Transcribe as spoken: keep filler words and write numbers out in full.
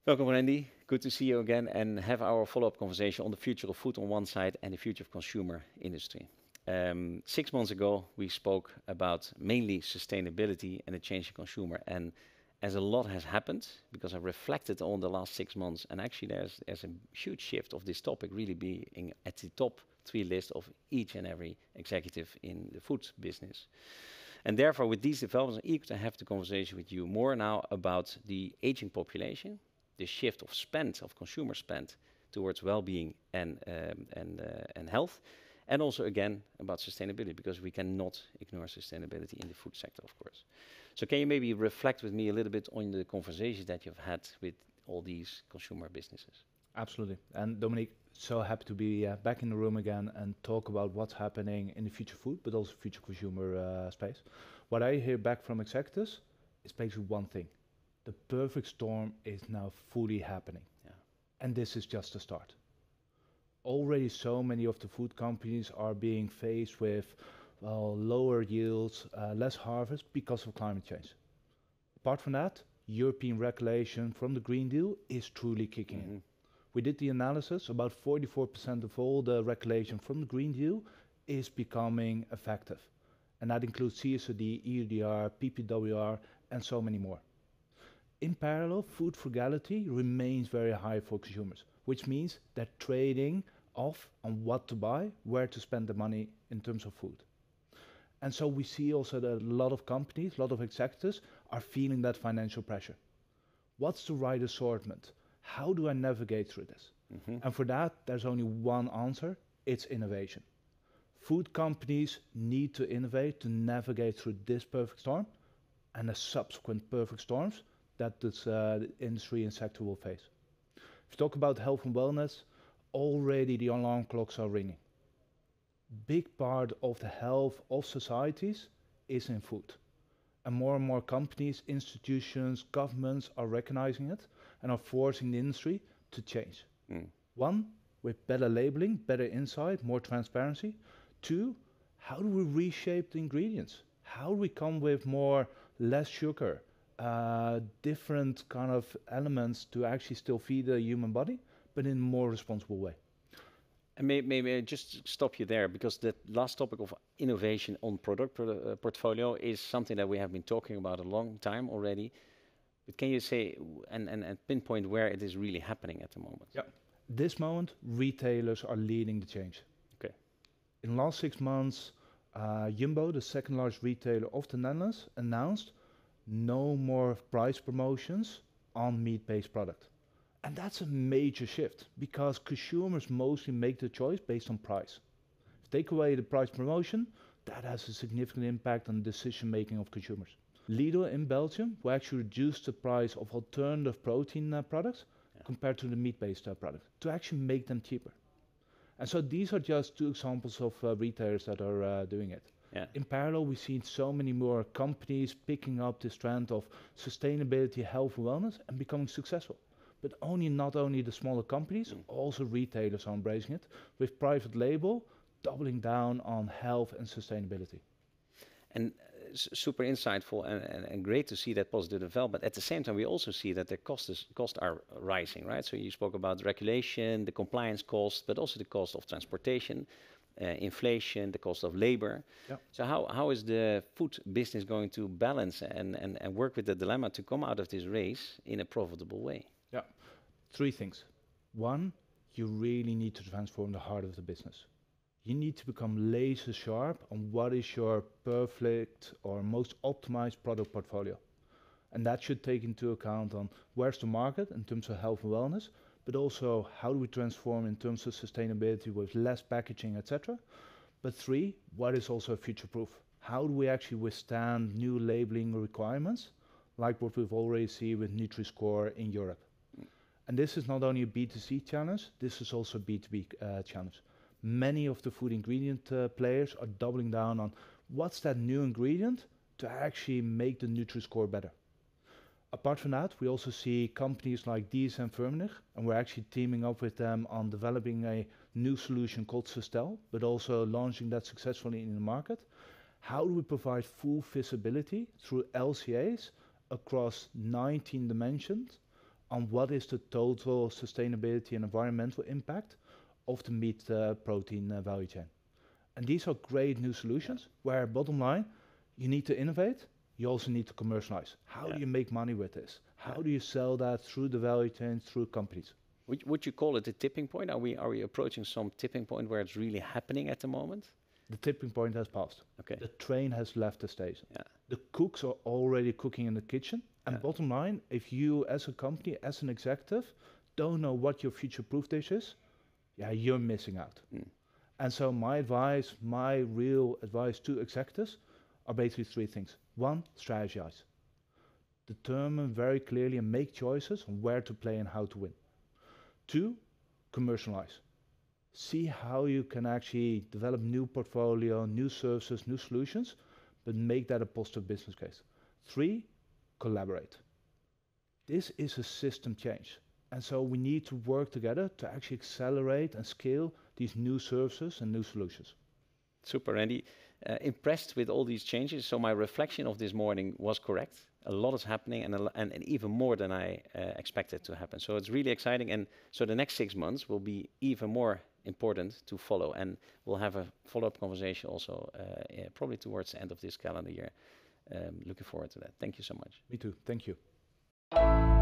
Welcome, Randy. Good to see you again and have our follow-up conversation on the future of food on one side and the future of consumer industry. Um, six months ago, we spoke about mainly sustainability and the changing consumer. And as a lot has happened, because I reflected on the last six months, and actually there's, there's a huge shift of this topic really being at the top three list of each and every executive in the food business. And therefore, with these developments, I'm eager to have the conversation with you more now about the aging population, the shift of spend, of consumer spend towards well-being and, um, and, uh, and health, and also again about sustainability, because we cannot ignore sustainability in the food sector, of course. So can you maybe reflect with me a little bit on the conversations that you've had with all these consumer businesses? Absolutely. And Dominique, so happy to be uh, back in the room again and talk about what's happening in the future food, but also future consumer uh, space. What I hear back from executives is basically one thing. The perfect storm is now fully happening. Yeah. And this is just the start. Already so many of the food companies are being faced with well, lower yields, uh, less harvest because of climate change. Apart from that, European regulation from the Green Deal is truly kicking mm-hmm. in. We did the analysis, about forty-four percent of all the regulation from the Green Deal is becoming effective. And that includes C S R D, E U D R, P P W R, and so many more. In parallel, food frugality remains very high for consumers, which means they're trading off on what to buy, where to spend the money in terms of food. And so we see also that a lot of companies, a lot of executives are feeling that financial pressure. What's the right assortment? How do I navigate through this? Mm-hmm. And for that, there's only one answer. It's innovation. Food companies need to innovate to navigate through this perfect storm and the subsequent perfect storms that this uh, industry and sector will face. If you talk about health and wellness, already the alarm clocks are ringing. Big part of the health of societies is in food. And more and more companies, institutions, governments are recognizing it and are forcing the industry to change. Mm. One, with better labeling, better insight, more transparency. Two, how do we reshape the ingredients? How do we come with more, less sugar, uh, different kind of elements to actually still feed the human body, but in a more responsible way? And may, maybe I just stop you there, because the last topic of innovation on product pro uh, portfolio is something that we have been talking about a long time already. But can you say and, and, and pinpoint where it is really happening at the moment? Yeah. This moment, retailers are leading the change. Okay. In the last six months, uh, Jumbo, the second largest retailer of the Netherlands, announced no more price promotions on meat-based product. And that's a major shift, because consumers mostly make the choice based on price. If you take away the price promotion, that has a significant impact on the decision-making of consumers. Lidl in Belgium will actually reduce the price of alternative protein uh, products yeah. compared to the meat-based uh, products to actually make them cheaper. And so these are just two examples of uh, retailers that are uh, doing it. Yeah. In parallel, we've seen so many more companies picking up this trend of sustainability, health and wellness and becoming successful. But only not only the smaller companies, mm. also retailers are embracing it, with private label doubling down on health and sustainability. And uh, super insightful and, and, and great to see that positive development. At the same time, we also see that the costs cost are rising, right? So you spoke about regulation, the compliance cost, but also the cost of transportation, uh, inflation, the cost of labor. Yep. So how, how is the food business going to balance and, and, and work with the dilemma to come out of this race in a profitable way? Yeah, three things. One, you really need to transform the heart of the business. You need to become laser sharp on what is your perfect or most optimized product portfolio. And that should take into account on where's the market in terms of health and wellness, but also how do we transform in terms of sustainability with less packaging, et cetera. But three, what is also future-proof? How do we actually withstand new labeling requirements, like what we've already seen with Nutri-Score in Europe? And this is not only a B two C challenge, this is also a B two B uh, challenge. Many of the food ingredient uh, players are doubling down on what's that new ingredient to actually make the Nutri-Score better. Apart from that, we also see companies like D S M Firmenich, and we're actually teaming up with them on developing a new solution called Sustel, but also launching that successfully in the market. How do we provide full visibility through L C As across nineteen dimensions on what is the total sustainability and environmental impact of the meat uh, protein uh, value chain. And these are great new solutions where, bottom line, you need to innovate, you also need to commercialize. How Yeah. do you make money with this? How Yeah. do you sell that through the value chain, through companies? Would, would you call it a tipping point? Are we are we approaching some tipping point where it's really happening at the moment? The tipping point has passed. Okay. The train has left the station. Yeah. The cooks are already cooking in the kitchen. And Yeah. bottom line, if you as a company, as an executive, don't know what your future-proof dish is, yeah, you're missing out. Mm. And so my advice, my real advice to executives are basically three things. One, strategize. Determine very clearly and make choices on where to play and how to win. Two, commercialize. See how you can actually develop new portfolio, new services, new solutions, but make that a positive business case. Three, collaborate. This is a system change. And so we need to work together to actually accelerate and scale these new services and new solutions. Super, Randy. Uh, impressed with all these changes. So my reflection of this morning was correct. A lot is happening, and, a l- and, and even more than I uh, expected to happen. So it's really exciting. And so the next six months will be even more important to follow. And we'll have a follow-up conversation also uh, yeah, probably towards the end of this calendar year. Um, looking forward to that. Thank you so much. Me too. Thank you.